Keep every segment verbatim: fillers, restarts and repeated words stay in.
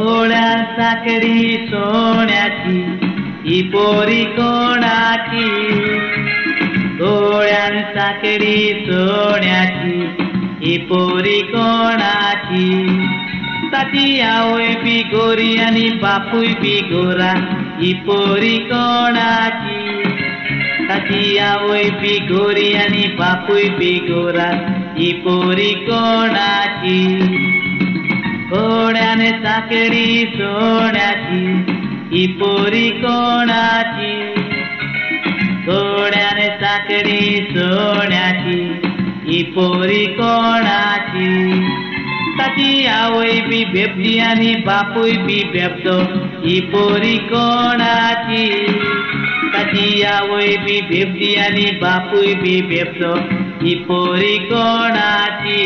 गोळ्या साखरी सोन्याची ही पोरी कोणाची गोळ्या साखरी सोन्याची ही पोरी कोणाची ताची आवय बी गोरी आणि बापूय बी गोरा ही पोरी कोणाची ताची आवय बी गोरी आणि बापूय बी गोरा ही पोरी कोणाची गोळ्याने साखरी सोन्याची ही पोरी कोणाची गोळ्याने साखरी सोन्याची ही पोरी कोणाची ताची आवय बी बेबदी आणि बापूय बी बेबदो ही पोरी कोणाची ताची आवय बी बेबदी आणि बापूय बी बेबदो ही पोरी कोणाची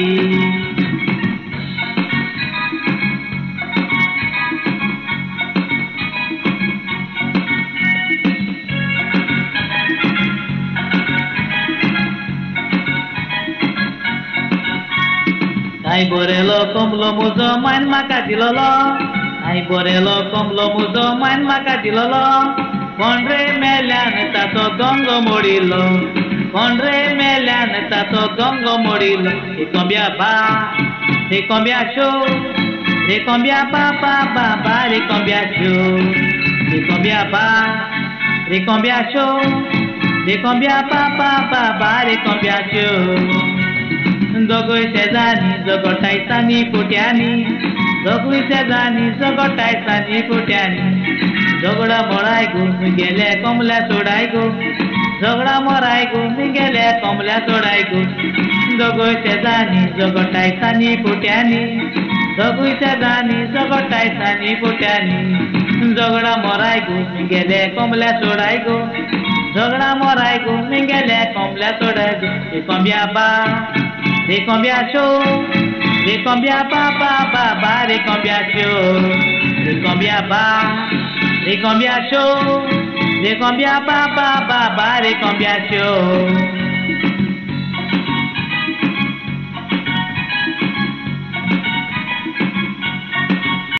आई बोरेलो कोंबलो मुजो मान म्हाका दिलोलो आई बोरेलो कोंबलो मुजो मान म्हाका दिलोलो कोण रे मेल्यान ताचो दोंगो मोडिल्लो कोण रे मेल्यान ताचो दोंगो मोडिल्लो रे कोंब्या बा रे कोंब्या शो रे कोंब्या बा बा बा बा रे कोंब्या शो रे कोंब्या बा रे कोंब्या शो रे कोंब्या बा बा बा बा रे कोंब्या शो दोगोय शेजानी जगोटायसानी पोट्यांनी दोगूय शेजानी जगोटायसानी पोट्यांनी झगडा मोराय गो गेले कोंबल्या सोडाय गो झगडा मोराय गो गेले कोंबल्या सोडाय गो दोगोय शेजानी जगोटायसानी पोट्यांनी दोगूय शेजानी जगोटायसानी पोट्यांनी झगडा मोराय गो गेले कोंबल्या सोडाय गो झगडा मोराय गो गेले कोंबल्या सोडाय गो रे कोंब्या बा रे कोंब्या शो रे कोंब्या बा बा बा बा रे कोंब्या शो रे कोंब्या बा रे कोंब्या शो रे कोंब्या बा बा बा बा रे कोंब्या शो